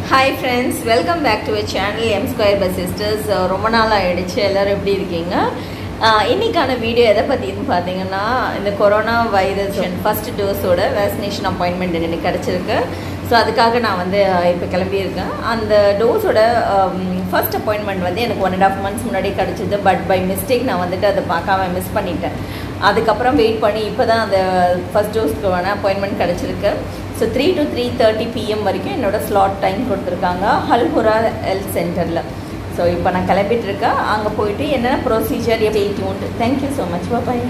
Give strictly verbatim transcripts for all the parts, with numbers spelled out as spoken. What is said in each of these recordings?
Hi friends, welcome back to our channel M Square Bus Sisters. ரொம்ப நாள் ஆயிடுச்சு. எல்லாரும் எப்படி இருக்கீங்க? இன்னைக்கான வீடியோ எதை பத்தின்னு பாத்தீங்கன்னா இந்த கொரோனா வைரஸ் ஃபர்ஸ்ட் டோஸோட வேக்சினேஷன் அப்பாயின்மெண்ட் எனக்கு கிடைச்சிருக்கு. ஸோ அதுக்காக நான் வந்து இப்போ கிளம்பியிருக்கேன். அந்த டோஸோட ஃபர்ஸ்ட் அப்பாயின்மெண்ட் வந்து எனக்கு ஒன் அண்ட் ஆஃப் மந்த்ஸ் முன்னாடி கிடச்சிது. பட் பை மிஸ்டேக் நான் வந்துட்டு அதை பார்க்காம மிஸ் பண்ணிட்டேன். அதுக்கப்புறம் வெயிட் பண்ணி இப்போ தான் அந்த ஃபர்ஸ்ட் டோஸ்க்கு வேணால் அப்பாயின்மெண்ட் கிடச்சிருக்கு. So three to three thirty PM வரைக்கும் என்னோடய ஸ்லாட் டைம் கொடுத்துருக்காங்க ஹல்ஹுரா ஹெல்த் சென்டரில். ஸோ இப்போ நான் கிளம்பிட்டு இருக்கேன். அங்கே போயிட்டு என்னென்ன ப்ரொசீஜர் எப்படி உண்டு. Thank you so much. பாய்.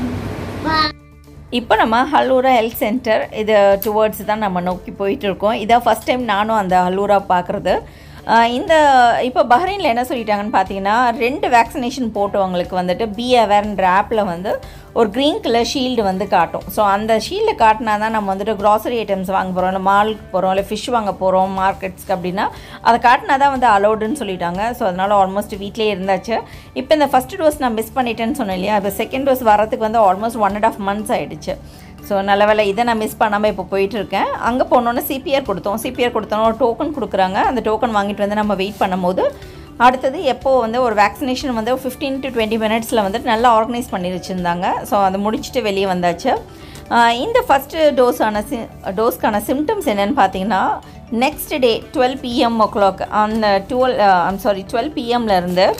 இப்போ நம்ம ஹல்ஹுரா ஹெல்த் சென்டர் இது டுவர்ட்ஸ் தான் நம்ம நோக்கி போயிட்டுருக்கோம். இதான் ஃபஸ்ட் டைம் நானும் அந்த ஹல்ஹுரா பார்க்குறது. இந்த இப்போ பஹ்ரைனில் என்ன சொல்லிட்டாங்கன்னு பார்த்தீங்கன்னா, ரெண்டு வேக்சினேஷன் போட்டவங்களுக்கு வந்துட்டு பி அவேர்ன்ற ஆப்பில் வந்து ஒரு க்ரீன் கலர் ஷீல்டு வந்து காட்டும். ஸோ அந்த ஷீல்டு காட்டினா தான் நம்ம வந்துட்டு க்ராசரி ஐட்டம்ஸ் வாங்க போகிறோம், இல்லை மாலுக்கு போகிறோம், இல்லை ஃபிஷ் வாங்க போகிறோம் மார்க்கெட்ஸ்க்கு அப்படின்னா அதை காட்டினா தான் வந்து அலௌடுன்னு சொல்லிட்டாங்க. ஸோ அதனால் ஆல்மோஸ்ட் வீட்டிலே இருந்தாச்சு. இப்போ இந்த ஃபஸ்ட் டோஸ் நான் மிஸ் பண்ணிட்டேன்னு சொன்னேன் இல்லையா, இப்போ செகண்ட் டோஸ் வரதுக்கு வந்து almost one and half months ஆகிடுச்சு. ஸோ நல்ல வேலை இதை நான் மிஸ் பண்ணாமல் இப்போ போயிட்டுருக்கேன். அங்கே போனோன்னே சிபிஆர் கொடுத்தோம். சிபிஆர் கொடுத்தோன்னா ஒரு டோக்கன் கொடுக்குறாங்க. அந்த டோக்கன் வாங்கிட்டு வந்து நம்ம வெயிட் பண்ணும்போது அடுத்தது எப்போது வந்து ஒரு வேக்சினேஷன் வந்து ஃபிஃப்டீன் டு டுவெண்ட்டி மினிட்ஸில் வந்துட்டு நல்லா ஆர்கனைஸ் பண்ணி வச்சுருந்தாங்க. ஸோ அதை முடிச்சுட்டு வெளியே வந்தாச்சு. இந்த ஃபஸ்ட்டு டோஸான சி டோஸ்க்கான சிம்டம்ஸ் என்னென்னு பார்த்தீங்கன்னா, next day twelve PM o'clock அந்த டுவெல் ஐம் சாரி டுவெல் பிஎம்லேருந்து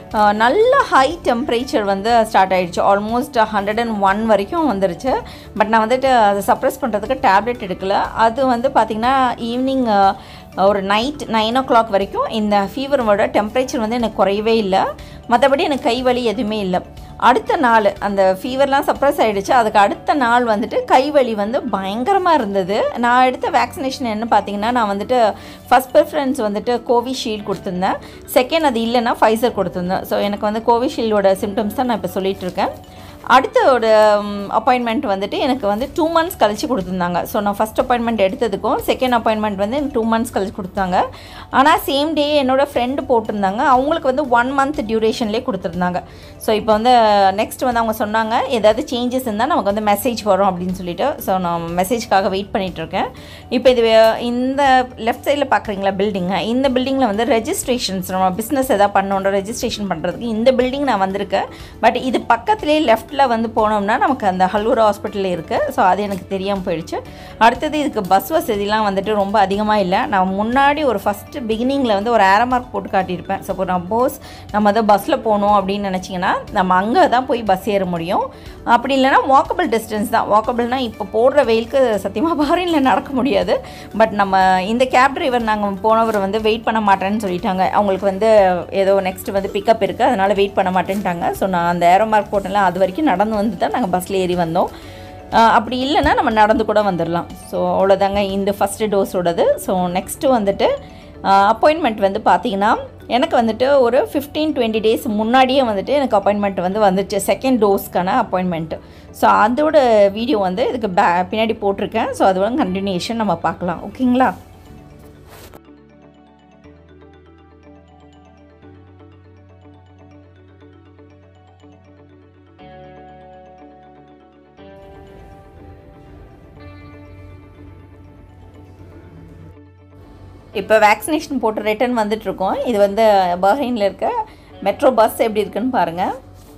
நல்ல ஹை டெம்பரேச்சர் வந்து ஸ்டார்ட் ஆகிடுச்சு. ஆல்மோஸ்ட் ஹண்ட்ரட் அண்ட் ஒன் வரைக்கும் வந்துருச்சு. பட் நான் வந்துட்டு அதை சப்ரெஸ் பண்ணுறதுக்கு டேப்லெட் எடுக்கல. அது வந்து பார்த்திங்கன்னா ஈவினிங் ஒரு நைட் நைன் ஓ கிளாக் வரைக்கும் இந்த ஃபீவரோட டெம்பரேச்சர் வந்து எனக்கு குறையவே இல்லை. மற்றபடி எனக்கு கை வலி எதுவுமே இல்லை. அடுத்த நாள் அந்த ஃபீவர்லாம் சப்ரெஸ் ஆகிடுச்சு. அதுக்கு அடுத்த நாள் வந்துட்டு கை வலி வந்து பயங்கரமாக இருந்தது. நான் எடுத்த வேக்சினேஷன் என்ன பார்த்தீங்கன்னா, நான் வந்துட்டு ஃபஸ்ட் ப்ரிஃபரன்ஸ் வந்துட்டு கோவிஷீல்டு கொடுத்துருந்தேன். செகண்ட் அது இல்லைன்னா ஃபைசர் கொடுத்துருந்தேன். ஸோ எனக்கு வந்து கோவிஷீல்டோட சிம்டம்ஸ் தான் நான் இப்போ சொல்லிகிட்ருக்கேன். அடுத்தோட அப்பாயின்மெண்ட் வந்துட்டு எனக்கு வந்து டூ மந்த்ஸ் கழிச்சு கொடுத்துருந்தாங்க. ஸோ நான் ஃபஸ்ட் அப்பாயின்மெண்ட் எடுத்ததுக்கும் செகண்ட் அப்பாயின்மெண்ட் வந்து எனக்கு டூ மந்த்ஸ் கழிச்சு கொடுத்தாங்க. ஆனால் சேம் டே என்னோடய ஃப்ரெண்டு போட்டிருந்தாங்க. அவங்களுக்கு வந்து ஒன் மந்த் டியூரேஷன்லேயே கொடுத்துருந்தாங்க. ஸோ இப்போ வந்து நெக்ஸ்ட் வந்து அவங்க சொன்னாங்க ஏதாவது சேஞ்சஸ் இருந்தால் நமக்கு வந்து மெசேஜ் வரும் அப்படின்னு சொல்லிட்டு. ஸோ நான் மெசேஜ்க்காக வெயிட் பண்ணிகிட்ருக்கேன். இப்போ இது இந்த லெஃப்ட் சைடில் பார்க்குறீங்களா பில்டிங்கு, இந்த பில்டிங்கில் வந்து ரெஜிஸ்ட்ரேஷன்ஸ் நம்ம பிஸ்னஸ் எதாவது பண்ணோன்ற ரெஜிஸ்ட்ரேஷன் பண்ணுறதுக்கு இந்த பில்டிங் நான் வந்திருக்கேன். பட் இது பக்கத்துலேயே லெஃப்ட் வந்து போனோம்னா நமக்கு அந்த ஹல்ஹுரா ஹாஸ்பிட்டல் இருக்குது. ஸோ அது எனக்கு தெரியாமல் போயிடுச்சு. அடுத்தது இதுக்கு பஸ் வசதிலாம் வந்துட்டு ரொம்ப அதிகமாக இல்லை. நான் முன்னாடி ஒரு ஃபஸ்ட்டு பிகினிங்கில் வந்து ஒரு ஏரோ மார்க் போட்டு காட்டியிருப்பேன். ஸோ நான் போஸ் நம்ம அதை பஸ்ஸில் போகணும் அப்படின்னு நினச்சிங்கன்னா நம்ம அங்கே தான் போய் பஸ் ஏற முடியும். அப்படி இல்லைனா வாக்கபிள் டிஸ்டன்ஸ் தான். வாக்கபிள்னால் இப்போ போடுற வெயிலுக்கு சத்தியமாக பஹ்ரைனில் நடக்க முடியாது. பட் நம்ம இந்த கேப் டிரைவர் நாங்கள் போனவர் வந்து வெயிட் பண்ண மாட்டேன்னு சொல்லிட்டாங்க. அவங்களுக்கு வந்து ஏதோ நெக்ஸ்ட் வந்து பிக்கப் இருக்குது, அதனால் வெயிட் பண்ண மாட்டேன்ட்டாங்க. ஸோ நான் அந்த ஏரோ மார்க் போட்டேன்ல அது வரைக்கும் நடந்து வந்து தான் நாங்கள் பஸ்ஸில் ஏறி வந்தோம். அப்படி இல்லைன்னா நம்ம நடந்து கூட வந்துடலாம். ஸோ அவ்வளோதாங்க இந்த ஃபஸ்ட்டு டோஸோடது. ஸோ நெக்ஸ்ட்டு வந்துட்டு அப்பாயின்மெண்ட் வந்து பார்த்திங்கன்னா எனக்கு வந்துட்டு ஒரு ஃபிஃப்டீன் டுவெண்ட்டி டேஸ் முன்னாடியே வந்துட்டு எனக்கு அப்பாயின்மெண்ட் வந்து வந்துச்சு செகண்ட் டோஸ்க்கான அப்பாயின்மெண்ட்டு. ஸோ அதோட வீடியோ வந்து இதுக்கு பே பின்னாடி போட்டிருக்கேன். ஸோ அதோட கண்டினியூஷன் நம்ம பார்க்கலாம். ஓகேங்களா? இப்போ வேக்சினேஷன் போட்டு ரிட்டர்ன் வந்துட்டுருக்கோம். இது வந்து பஹ்ரைனில் இருக்க மெட்ரோ பஸ் எப்படி இருக்குன்னு பாருங்கள்.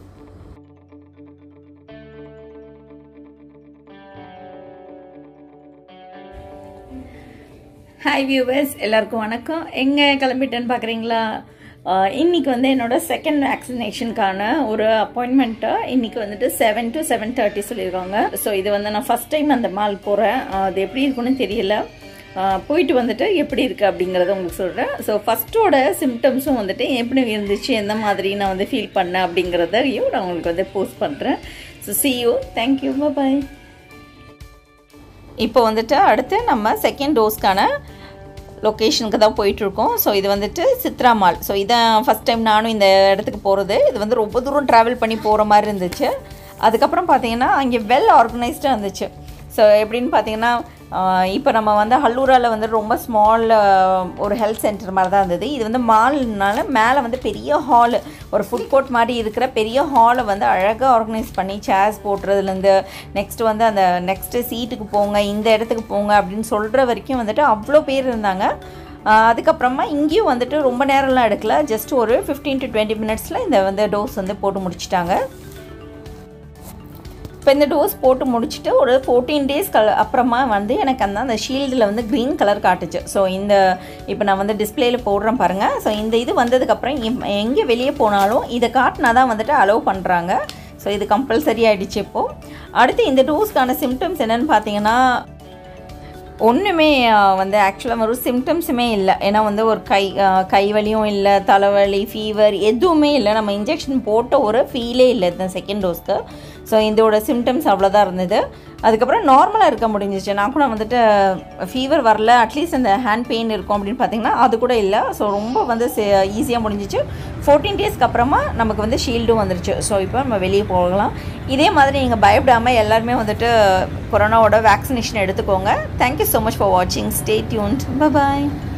ஹாய் வியூவர்ஸ், எல்லாருக்கும் வணக்கம். எங்கே கிளம்பிட்டேன்னு பார்க்குறீங்களா? இன்றைக்கி வந்து என்னோடய செகண்ட் வேக்சினேஷனுக்கான ஒரு அப்பாயின்மெண்ட்டை இன்றைக்கி வந்துட்டு செவன் டு செவன் தேர்ட்டி சொல்லியிருக்காங்க. ஸோ இது வந்து நான் ஃபஸ்ட் டைம் அந்த மால் போகிறேன். அது எப்படி இருக்குன்னு தெரியல. போயிட்டு வந்துட்டு எப்படி இருக்குது அப்படிங்கிறத உங்களுக்கு சொல்கிறேன். ஸோ ஃபஸ்ட்டோட சிம்டம்ஸும் வந்துட்டு எப்படி இருந்துச்சு, எந்த மாதிரி நான் வந்து ஃபீல் பண்ணேன் அப்படிங்கிறதையும் நான் உங்களுக்கு வந்து போஸ்ட் பண்ணுறேன். So see you, thank you, bye bye. இப்போ வந்துட்டு அடுத்து நம்ம செகண்ட் டோஸ்க்கான லொக்கேஷனுக்கு தான் போயிட்டுருக்கோம். ஸோ இது வந்துட்டு சித்ரா மால். ஸோ இதான் ஃபஸ்ட் டைம் நானும் இந்த இடத்துக்கு போகிறது. இது வந்து ரொம்ப தூரம் ட்ராவல் பண்ணி போகிற மாதிரி இருந்துச்சு. அதுக்கப்புறம் பார்த்தீங்கன்னா அங்கே வெல் ஆர்கனைஸ்டாக இருந்துச்சு. ஸோ எப்படின்னு பார்த்தீங்கன்னா இப்போ நம்ம வந்து ஹல்ஹுராவில் வந்து ரொம்ப ஸ்மால் ஒரு ஹெல்த் சென்டர் மாதிரி தான் இருந்தது. இது வந்து மால்னால மேலே வந்து பெரிய ஹாலு, ஒரு ஃபுட் கோர்ட் மாதிரி இருக்கிற பெரிய ஹாலை வந்து அழகாக ஆர்கனைஸ் பண்ணி சேர்ஸ் போட்டுறதுலேருந்து நெக்ஸ்ட்டு வந்து அந்த நெக்ஸ்ட்டு சீட்டுக்கு போங்க, இந்த இடத்துக்கு போங்க அப்படின்னு சொல்கிற வரைக்கும் வந்துட்டு அவ்வளோ பேர் இருந்தாங்க. அதுக்கப்புறமா இங்கேயும் வந்துட்டு ரொம்ப நேரம்லாம் எடுக்கல, ஜஸ்ட் ஒரு ஃபிஃப்டீன் டு டுவெண்ட்டி மினிட்ஸில் இந்த வந்து டோஸ் வந்து போட்டு முடிச்சிட்டாங்க. இப்போ இந்த டோஸ் போட்டு முடிச்சுட்டு ஒரு ஃபோர்டீன் டேஸ் கல அப்புறமா வந்து எனக்கு அந்த அந்த ஷீல்டில் வந்து க்ரீன் கலர் காட்டுச்சு. ஸோ இந்த இப்போ நான் வந்து டிஸ்பிளேயில் போடுறேன் பாருங்கள். ஸோ இந்த இது வந்ததுக்கப்புறம் எங்கே வெளியே போனாலும் இதை காட்டினா தான் வந்துட்டு அலோவ் பண்ணுறாங்க. ஸோ இது கம்பல்சரி ஆகிடுச்சு இப்போது. அடுத்து இந்த டோஸ்க்கான சிம்டம்ஸ் என்னென்னு பார்த்தீங்கன்னா ஒன்றுமே வந்து ஆக்சுவலாக ஒரு சிம்டம்ஸுமே இல்லை. ஏன்னா வந்து ஒரு கை கை வலியும் இல்லை, தலைவலி, ஃபீவர் எதுவுமே இல்லை. நம்ம இன்ஜெக்ஷன் போட்ட ஒரு ஃபீலே இல்லை இந்த செகண்ட் டோஸ்க்கு. ஸோ இதோட சிம்டம்ஸ் அவ்வளோதான் இருந்தது. அதுக்கப்புறம் நார்மலாக இருக்க முடிஞ்சிச்சு. நான் கூட வந்துட்டு ஃபீவர் வரல, அட்லீஸ்ட் அந்த ஹேண்ட் பெயின் இருக்கும் அப்படின்னு பார்த்தீங்கன்னா அது கூட இல்லை. ஸோ ரொம்ப வந்து ஈஸியாக முடிஞ்சிச்சு. ஃபோர்டீன் டேஸ்க்கு அப்புறமா நமக்கு வந்து ஷீல்டும் வந்துருச்சு. ஸோ இப்போ நம்ம வெளியே போகலாம். இதே மாதிரி நீங்கள் பயப்படாமல் எல்லாருமே வந்துட்டு கொரோனாவோட வேக்சினேஷன் எடுத்துக்கோங்க. தேங்க்யூ ஸோ மச் ஃபார் வாட்சிங். Stay tuned. பை பாய்.